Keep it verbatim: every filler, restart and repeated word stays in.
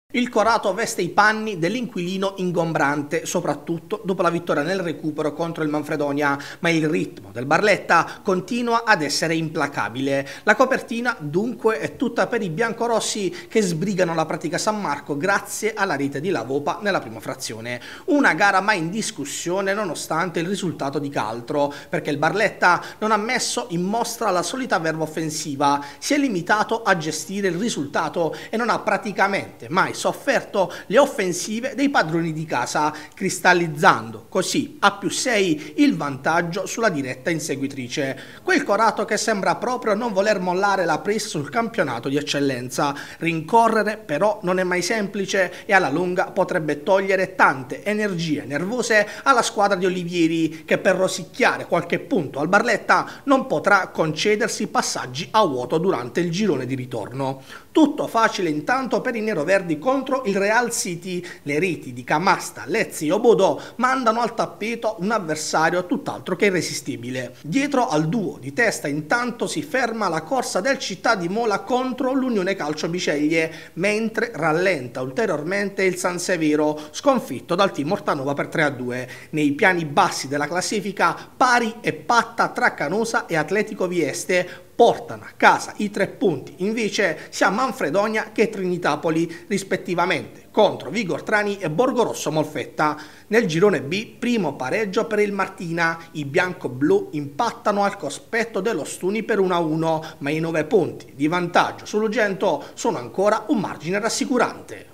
Il Corato veste i panni dell'inquilino ingombrante, soprattutto dopo la vittoria nel recupero contro il Manfredonia, ma il ritmo del Barletta continua ad essere implacabile. La copertina dunque è tutta per i biancorossi che sbrigano la pratica San Marco grazie alla rete di Lavopa nella prima frazione. Una gara mai in discussione nonostante il risultato di caltro, perché il Barletta non ha messo in mostra la solita verve offensiva, si è limitato a gestire il risultato e non ha praticamente mai sofferto le offensive dei padroni di casa, cristallizzando così a più sei il vantaggio sulla diretta inseguitrice. Quel Corato che sembra proprio non voler mollare la presa sul campionato di eccellenza. Rincorrere però non è mai semplice e alla lunga potrebbe togliere tante energie nervose alla squadra di Olivieri, che per rosicchiare qualche punto al Barletta non potrà concedersi passaggi a vuoto durante il girone di ritorno. Tutto facile intanto per i neroverdi contro il Real City. Le reti di Camasta, Lezzi e Obodò mandano al tappeto un avversario tutt'altro che irresistibile. Dietro al duo di testa intanto si ferma la corsa del Città di Mola contro l'Unione Calcio Biceglie, mentre rallenta ulteriormente il San Severo, sconfitto dal team Ortanova per tre a due. Nei piani bassi della classifica pari e patta tra Canosa e Atletico Vieste portano a casa i tre punti invece sia Manfredonia che Trinitapoli rispettivamente contro Vigortrani e Borgorosso Molfetta. Nel girone B primo pareggio per il Martina, i bianco-blu impattano al cospetto dello Stuni per uno a uno, ma i nove punti di vantaggio sull'Ugento sono ancora un margine rassicurante.